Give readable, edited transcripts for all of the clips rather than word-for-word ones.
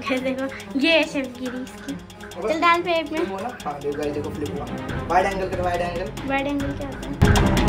देखो ये शेफ गिरी इसकी। चल डाल प्लेट में। हाँ देखो फ्लिप हुआ। वाइड एंगल कर, वाइड एंगल। वाइड एंगल क्या होता है?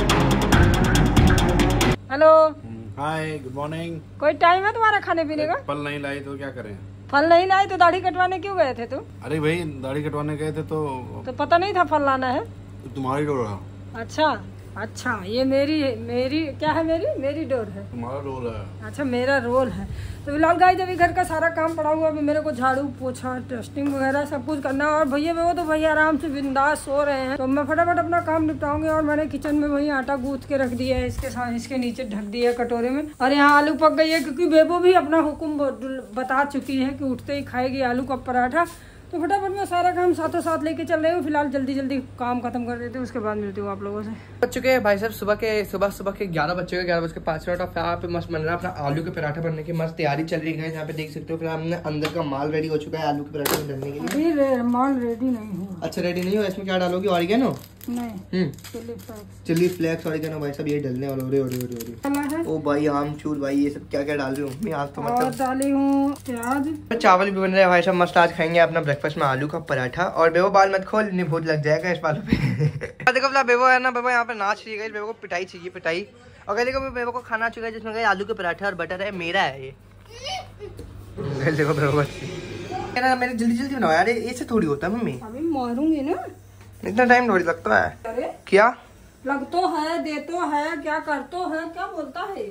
Hello, hi, good morning. कोई टाइम है तुम्हारा खाने पीने का? फल नहीं लाई तो क्या करें? फल नहीं लाए तो दाढ़ी कटवाने क्यों गए थे तुम? अरे भाई दाढ़ी कटवाने गए थे तो पता नहीं था फल लाना है? तुम्हारी डोर है। अच्छा, ये मेरी क्या है? मेरी डोर है। तुम्हारा रोल है। अच्छा, मेरा रोल है। तो फिलहाल गाइस अभी घर का सारा काम पड़ा हुआ, अभी मेरे को झाड़ू पोछा टेस्टिंग वगैरह सब कुछ करना है। और भैया वो तो भैया आराम से बिंदास सो रहे हैं, तो मैं फटाफट अपना काम निपटाऊंगी। और मैंने किचन में वही आटा गूंथ के रख दिया है, इसके साथ इसके नीचे ढक दिया कटोरे में। और यहाँ आलू पक गई है, क्योंकि बेबो भी अपना हुक्म बता चुकी है कि उठते ही खाएगी आलू का पराठा। तो फटाफट मैं सारा काम साथों साथ लेके चल रही हूँ। फिलहाल जल्दी काम खत्म कर देते हैं, उसके बाद मिलती हूँ आप लोगों से। बच चुके हैं भाई साहब सुबह के 11 बज चुके हैं, 11:05। और यहाँ पे मस्त बन रहा है अपना आलू के पराठा बनने की मस्त तैयारी चल रही है। यहाँ पे देख सकते हो फिर हमने अंदर का माल रेडी हो चुका है आलू के पराठे बनने के लिए। अभी माल रेडी नहीं हुआ। अच्छा, रेडी नहीं हो? इसमें क्या डालोगी? ऑरिगेनो? नहीं, चिल्ली फ्लेक्स ऑरिगेनो भाई साहब ये डलने वाले। ओरे ओ भाई आमचूर भाई, ये सब क्या क्या डाल रही हूँ मम्मी आज तो? मतलब डाली हूँ प्याज। चावल भी बन रहे हैं भाई साहब मस्त। आज खाएंगे अपना ब्रेकफास्ट में आलू का पराठा। और बेबो बाल मत खोल, नहीं भूत लग जाएगा इस बालों पे। देखो बेबो है ना, बेबो यहाँ पे नाच रही है। बेबो को पिटाई चाहिए, पिटाई। और देखो बेबो को खाना चुका है जिसमें आलू के पराठा और बटर है। मेरा है ये। देखो बेबो मेरे जल्दी बनाओ यार, ऐसे थोड़ी होता है मम्मी। अभी मारूंगी ना, इतना टाइम थोड़ी लगता है। अरे क्या लग तो है, दे तो है, क्या कर तो है, क्या बोलता है?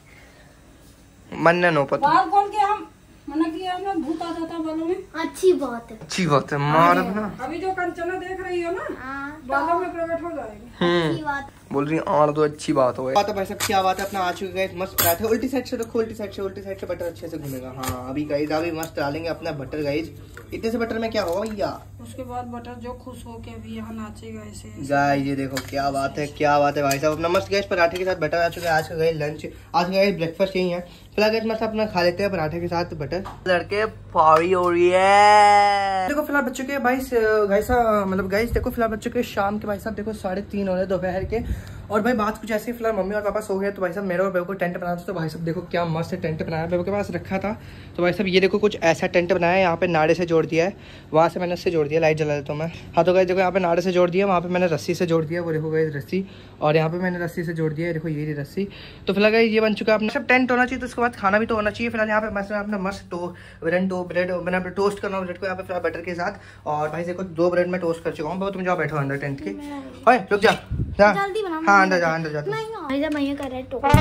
मन नो पता बाल खोल के हम मना किया ना, भूत आ जाता बालों में। अच्छी बात है, अच्छी बात है। मार अपना अभी जो कंचना देख रही हो ना, बालों में प्रकट हो जाएगी। अच्छी बात बोल रही और तो अच्छी बात हो बात है भाई साहब। क्या बात है, अपना आ चुके हैं मस्त पराठे। उल्टी साइड से रखो, उल्टी साइड से बटर अच्छे से घूमेगा। हाँ अभी गाइस अभी मस्त डालेंगे अपना बटर गाइस। इतने से बटर में क्या होगा भैया? उसके बाद बटर जो खुश हो के अभी यहाँ नाचेगा ऐसे गाइस। ये देखो क्या बात है, क्या बात है भाई साहब। अपना मस्त गैस पराठे के साथ बटर आ चुका है। आज का गाइस लंच, आज का गाइस ब्रेकफास्ट यही है। फिलहाल गाइस मस्त अपना खा लेते हैं पराठे के साथ बटर। लड़के पारी हो रही है। देखो फिलहाल बच्चों के भाई मतलब गाइस देखो फिलहाल बच्चों के शाम के भाई साहब देखो 3:30 हो रहे दोपहर के। और भाई बात कुछ ऐसी, फिलहाल मम्मी और पापा सो गए। तो भाई साहब मेरे और बेबो को टेंट बनाना था। तो भाई साहब देखो क्या मस्त टेंट बनाया, बेबो के पास रखा था। तो भाई साहब ये देखो कुछ ऐसा टेंट बनाया है। यहाँ पे नाड़े से जोड़ दिया है, वहाँ से मैंने उससे जोड़ दिया। लाइट जला देता हूँ मैं। हाँ तो गाइस देखो यहाँ पे नाड़े से जोड़ दिया, वहाँ पे मैंने रस्सी से जोड़ दिया। वो देखो गाइस रस्सी, और यहाँ पे मैंने रस्सी से जोड़ दिया। देखो ये रस्सी। तो फिलहाल गाइस ये बन चुका है अपना सब टेंट होना चाहिए। तो उसके बाद खाना भी तो होना चाहिए। फिलहाल यहाँ पे मैं अपना मस्त ब्रेड मैंने टोस्ट करना हूँ ब्रेड को यहाँ पे बटर के साथ। और भाई देखो 2 ब्रेड में टोस्ट कर चुका हूँ। तुम जाओ बैठो अंदर टेंट के। रुक जा, हाँ अंदर जा, अंदर जा। मैं कर रहा है टोक।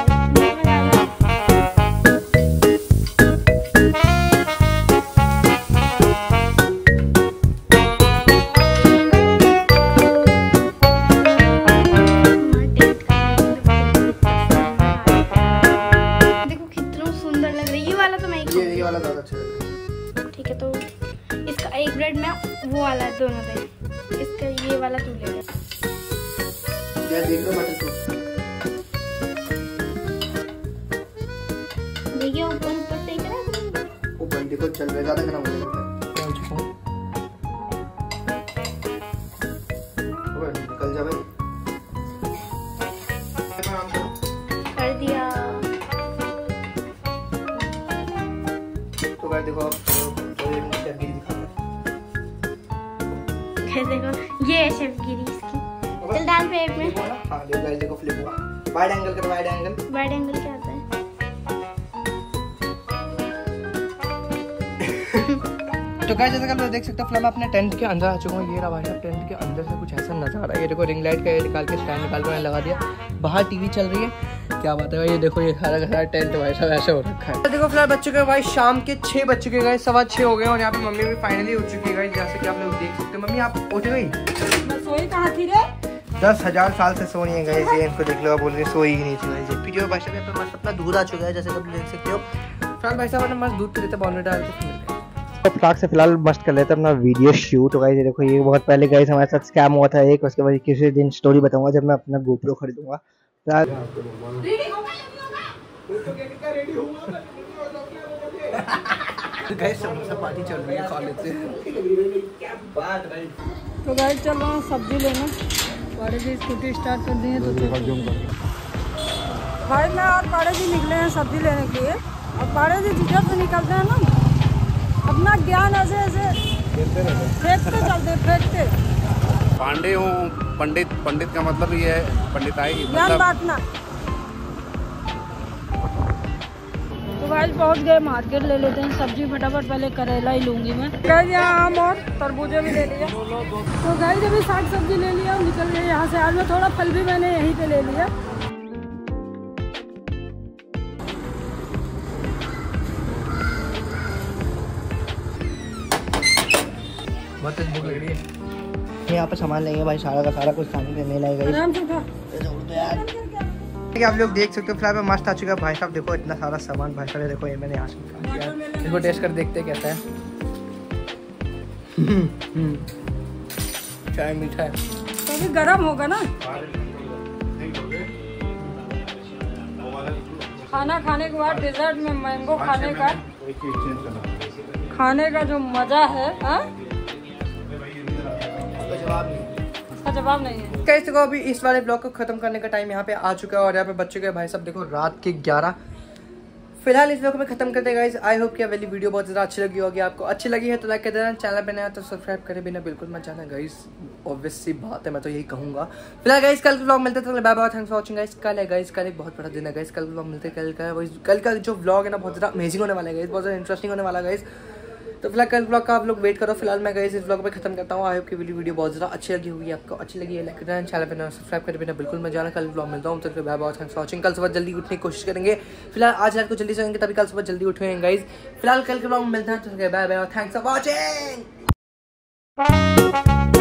देखो कितना सुंदर लग रहा है। ये वाला तो मैं ये वाला ज्यादा अच्छा लग रहा है। ठीक है, तो इसका एक ब्रेड में वो वाला दोनों दे। इसका ये वाला तू ले ले। देख लो बटर को। देखिए ऊपर सेक रहा है। वो भाई देखो चल रहा है, ज्यादा गर्म हो जाएगा। निकल जा भाई। कर दिया। तो भाई देखो देखो ये शेफ गिरी इसकी। चल डाल प्लेट में। हाँ देखो फ्लिप हुआ। वाइड एंगल कर, वाइड एंगल। वाइड एंगल क्या होता है? तो गाइस जैसे कि आप देख सकते हो फिलहाल मैं अपने टेंट के अंदर आ चुका हूँ। ये रहा भाई साहब टेंट के अंदर से कुछ ऐसा नजारा है। ये देखो रिंग लाइट का ये निकाल के स्टैंड निकाल कर लगा दिया। बाहर टीवी चल रही है। क्या बात है भाई, ये देखो ये सारा टेंट भाई साहब ऐसे हो रखा है। तो देखो फिलहाल बच्चों के भाई शाम के 6 बज चुके गए, 6:15 हो गए। और यहाँ पे मम्मी भी फाइनली उठ चुकी है जैसे कि आप लोग देख सकते हो। मम्मी आप उठ गई? मैं सोई कहाँ थी रे? 10,000 साल से सो नहीं है गाइस। ये इनको देख लो, आप बोल रहे सोई ही नहीं थी गाइस। वीडियो भाई साहब पे मस्त अपना दूध आ चुका है जैसे कि आप देख सकते हो। फिलहाल भाई साहब ने मस्त दूध पी लेते बॉर्नविटा डाल के। फ्लॉग से फिलहाल मस्त कर लेते अपना वीडियो शूट। गाइस ये देखो ये बहुत पहले गाइस हमारे साथ स्कैम हुआ था एक। उसके बाद किसी दिन स्टोरी बताऊंगा जब मैं अपना GoPro खरीदूंगा। गाइस समोसा पार्टी चल रही है, खा लेते हैं। तो गाइस चल रहा हूँ सब्जी लेना। पाड़े जी स्कूटी स्टार्ट कर दी है तो भाई मैं और पाड़े जी निकले हैं सब्जी लेने के लिए। और पाड़े जी जिधर से निकलते हैं ना अपना ज्ञान ऐसे ऐसे फेंकते चलते फेंकते। पांडे हूँ, पंडित। पंडित का मतलब ये है पंडिताई, ज्ञान मतलब बांटना। तो गाइस पहुंच गए मार्केट, ले लेते हैं सब्जी फटाफट। पहले करेला ही लूंगी मैं। गाइस यहाँ आम और तरबूजे भी ले लिया। तो गाइस अभी साग सब्जी ले लिया और निकल गए यहाँ से। आज में थोड़ा फल भी मैंने यहीं पे ले लिया। बहुत भूख लग रही है। यहाँ पर सामान लेंगे भाई, सारा का सारा कुछ खाने पीने लाएगा। आराम से खा। आप लोग देख सकते हो फ्राई में मस्त आ चुका है भाई साहब। देखो इतना सारा सामान भाई साहब, देखो ये मैंने यहाँ से निकाल दिया। इसको टेस्ट कर देखते कैसा है। चाय मीठा है। तो अभी गर्म होगा ना। खाना खाने के बाद डेजर्ट में मैंगो खाने का जो मजा है, हाँ? उसका जवाब नहीं है। कैसे को अभी इस वाले ब्लॉग को खत्म करने का टाइम यहाँ पे आ चुका है और यहाँ पे बच चुके हैं भाई साहब देखो रात के 11। फिलहाल इस ब्लॉग में खत्म करते गाइस। आई होप कि वाली वीडियो बहुत ज़्यादा अच्छी लगी होगी आपको। अच्छी लगी है तो लाइक कर देना, चैनल पे नया तो सब्सक्राइब करे बिना बिल्कुल मत जाना गाइस। ऑब्वियस सी बात है, मैं तो यही कहूँगा। फिलहाल गाइस कल ब्लॉग मिलते थे, bye bye, thanks for watching guys. कल है गाइस, कल एक बहुत बड़ा दिन है गाइस। कल ब्लॉग मिलते कल का जो ब्लॉग है ना बहुत ज़्यादा अमेजिंग होने वाला है गाइस, बहुत ज़्यादा इंटरेस्टिंग होने वाला है गाइस। तो फिलहाल कल ब्लॉग का आप लोग वेट करो। फिलहाल मैं गाइस इस ब्लॉग पे खत्म करता हूँ। आई होप की वीडियो बहुत ज़्यादा अच्छी लगी होगी आपको। अच्छी लगी है लाइक करना, चैनल पे ना सब्सक्राइब कर बिना बिल्कुल मैं जाना। कल ब्लॉग मिलता हूँ, तो bye bye, thanks for watching. कल सुबह जल्दी उठने की कोशिश करेंगे। फिलहाल आज रात को जल्दी सोएंगे तभी कल सुबह जल्दी उठेंगे गाइस। फिलहाल कल के ब्लॉग में मिलते हैं, तो bye bye, thanks for watching.